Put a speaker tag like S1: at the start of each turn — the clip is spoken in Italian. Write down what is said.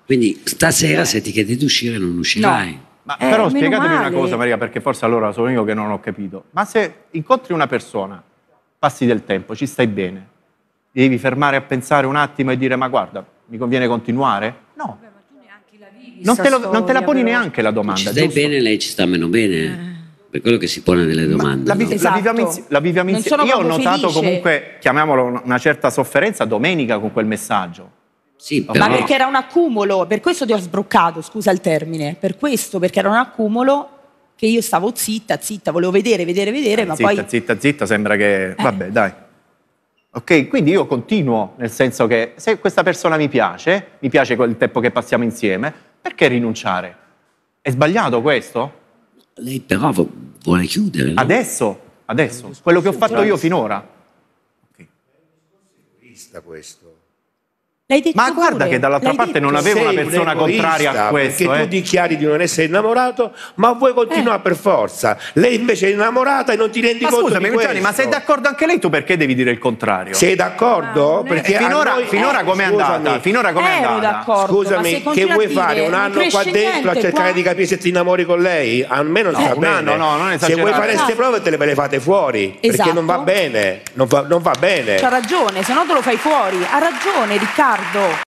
S1: Quindi stasera se ti chiedi di uscire non uscirai.
S2: No. Ma però spiegatemi una cosa, Maria, perché forse allora sono io che non ho capito. Ma se incontri una persona, passi del tempo, ci stai bene, ti devi fermare a pensare un attimo e dire ma guarda, mi conviene continuare? No.
S3: Vabbè, ma tu neanche la vivi
S2: Non te la poni
S3: però.
S2: neanche la domanda.
S1: Ci stai bene, lei ci sta meno bene. Per quello che si pone delle domande.
S2: La viviamo insieme. Io ho notato comunque, chiamiamolo, una certa sofferenza domenica con quel messaggio.
S1: Sì, però...
S3: Ma perché era un accumulo, per questo ti ho sbroccato, scusa il termine, per questo, perché era un accumulo che io stavo zitta, volevo vedere, ma
S2: zitta,
S3: poi...
S2: Zitta, sembra che... Vabbè, dai. Ok, quindi io continuo, nel senso che se questa persona mi piace quel tempo che passiamo insieme, perché rinunciare? È sbagliato questo?
S1: Lei però vuole chiudere, no?
S2: Adesso, quello che ho fatto io finora.
S4: Okay. Vista questo.
S2: Ma guarda che dall'altra parte non avevo una persona contraria a questo.
S4: Perché tu dichiari di non essere innamorato, ma vuoi continuare per forza. Lei invece è innamorata e non ti rendi conto di questo.
S2: Scusami, ma sei d'accordo anche lei? Tu perché devi dire il contrario?
S4: Sei d'accordo? Perché
S2: finora com'è andata?
S3: Ero d'accordo.
S4: Scusami, che vuoi fare? Un anno qua dentro a cercare di capire se ti innamori con lei? A me non sta bene.
S2: Non
S4: se vuoi fare queste prove te le fate fuori. Perché non va bene. Non va bene.
S3: C'ha ragione, se no te lo fai fuori. Ha ragione, Riccardo.